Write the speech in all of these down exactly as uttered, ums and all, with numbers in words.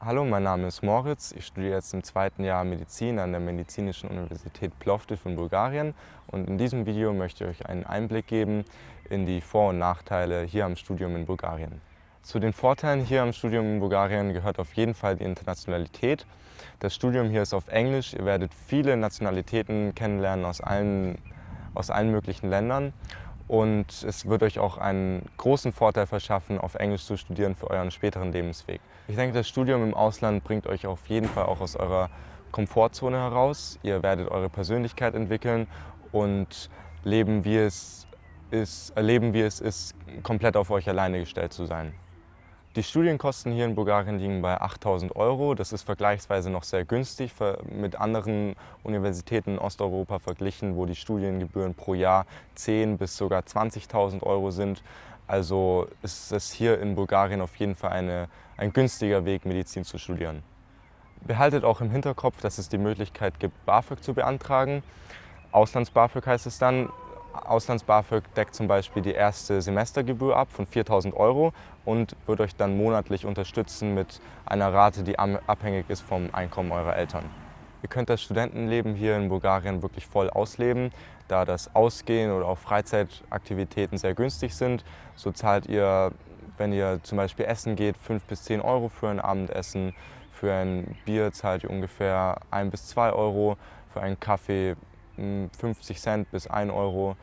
Hallo, mein Name ist Moritz. Ich studiere jetzt im zweiten Jahr Medizin an der Medizinischen Universität Plovdiv in Bulgarien. Und in diesem Video möchte ich euch einen Einblick geben in die Vor- und Nachteile hier am Studium in Bulgarien. Zu den Vorteilen hier am Studium in Bulgarien gehört auf jeden Fall die Internationalität. Das Studium hier ist auf Englisch. Ihr werdet viele Nationalitäten kennenlernen aus allen, aus allen möglichen Ländern. Und es wird euch auch einen großen Vorteil verschaffen, auf Englisch zu studieren für euren späteren Lebensweg. Ich denke, das Studium im Ausland bringt euch auf jeden Fall auch aus eurer Komfortzone heraus. Ihr werdet eure Persönlichkeit entwickeln und leben, wie es ist, erleben, wie es ist, komplett auf euch alleine gestellt zu sein. Die Studienkosten hier in Bulgarien liegen bei achttausend Euro. Das ist vergleichsweise noch sehr günstig mit anderen Universitäten in Osteuropa verglichen, wo die Studiengebühren pro Jahr zehntausend bis sogar zwanzigtausend Euro sind. Also ist es hier in Bulgarien auf jeden Fall eine, ein günstiger Weg, Medizin zu studieren. Behaltet auch im Hinterkopf, dass es die Möglichkeit gibt, BAföG zu beantragen. Auslands-BAföG heißt es dann. Auslands-BAföG deckt zum Beispiel die erste Semestergebühr ab von viertausend Euro und wird euch dann monatlich unterstützen mit einer Rate, die abhängig ist vom Einkommen eurer Eltern. Ihr könnt das Studentenleben hier in Bulgarien wirklich voll ausleben, da das Ausgehen oder auch Freizeitaktivitäten sehr günstig sind. So zahlt ihr, wenn ihr zum Beispiel essen geht, fünf bis zehn Euro für ein Abendessen. Für ein Bier zahlt ihr ungefähr ein bis zwei Euro, für einen Kaffee fünfzig Cent bis ein Euro.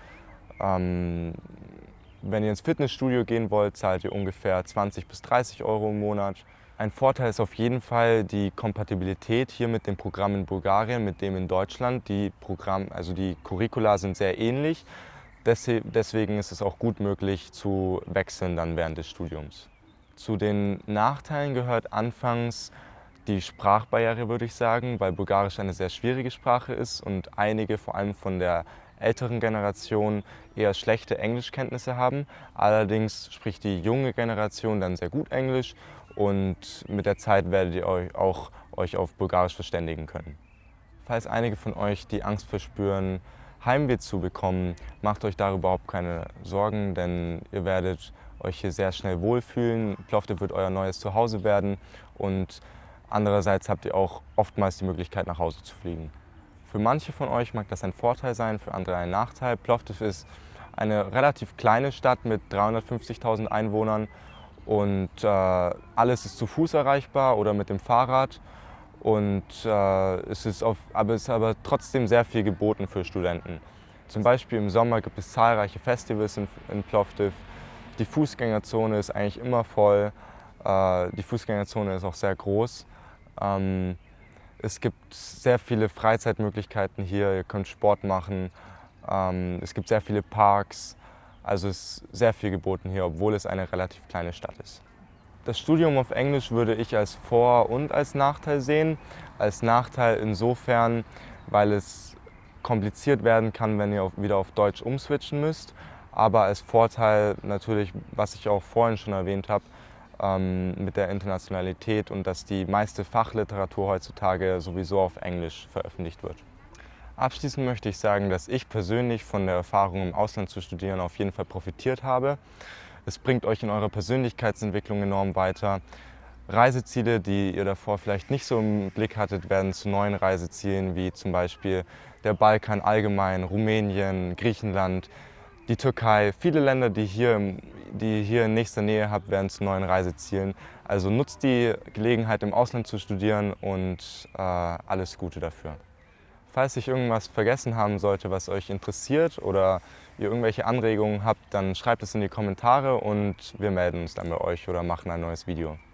Ähm, wenn ihr ins Fitnessstudio gehen wollt, zahlt ihr ungefähr zwanzig bis dreißig Euro im Monat. Ein Vorteil ist auf jeden Fall die Kompatibilität hier mit dem Programm in Bulgarien, mit dem in Deutschland. Die Programm, also die Curricula sind sehr ähnlich. Deswegen ist es auch gut möglich zu wechseln dann während des Studiums. Zu den Nachteilen gehört anfangs die Sprachbarriere, würde ich sagen, weil Bulgarisch eine sehr schwierige Sprache ist und einige, vor allem von der älteren Generation, eher schlechte Englischkenntnisse haben. Allerdings spricht die junge Generation dann sehr gut Englisch und mit der Zeit werdet ihr euch auch euch auf Bulgarisch verständigen können. Falls einige von euch die Angst verspüren, Heimweh zu bekommen, macht euch darüber überhaupt keine Sorgen, denn ihr werdet euch hier sehr schnell wohlfühlen. Plovdiv wird euer neues Zuhause werden und andererseits habt ihr auch oftmals die Möglichkeit, nach Hause zu fliegen. Für manche von euch mag das ein Vorteil sein, für andere ein Nachteil. Plovdiv ist eine relativ kleine Stadt mit dreihundertfünfzigtausend Einwohnern und äh, alles ist zu Fuß erreichbar oder mit dem Fahrrad. Und äh, es, ist auf, aber es ist aber trotzdem sehr viel geboten für Studenten. Zum Beispiel im Sommer gibt es zahlreiche Festivals in, in Plovdiv. Die Fußgängerzone ist eigentlich immer voll. Äh, die Fußgängerzone ist auch sehr groß. Ähm, es gibt sehr viele Freizeitmöglichkeiten hier, ihr könnt Sport machen, ähm, es gibt sehr viele Parks, also es ist sehr viel geboten hier, obwohl es eine relativ kleine Stadt ist. Das Studium auf Englisch würde ich als Vor- und als Nachteil sehen. Als Nachteil insofern, weil es kompliziert werden kann, wenn ihr wieder auf Deutsch umswitchen müsst, aber als Vorteil natürlich, was ich auch vorhin schon erwähnt habe, mit der Internationalität und dass die meiste Fachliteratur heutzutage sowieso auf Englisch veröffentlicht wird. Abschließend möchte ich sagen, dass ich persönlich von der Erfahrung im Ausland zu studieren auf jeden Fall profitiert habe. Es bringt euch in eurer Persönlichkeitsentwicklung enorm weiter. Reiseziele, die ihr davor vielleicht nicht so im Blick hattet, werden zu neuen Reisezielen, wie zum Beispiel der Balkan allgemein, Rumänien, Griechenland, die Türkei. Viele Länder, die hier, die ihr hier in nächster Nähe habt, werden zu neuen Reisezielen. Also nutzt die Gelegenheit, im Ausland zu studieren und äh, alles Gute dafür. Falls ich irgendwas vergessen haben sollte, was euch interessiert oder ihr irgendwelche Anregungen habt, dann schreibt es in die Kommentare und wir melden uns dann bei euch oder machen ein neues Video.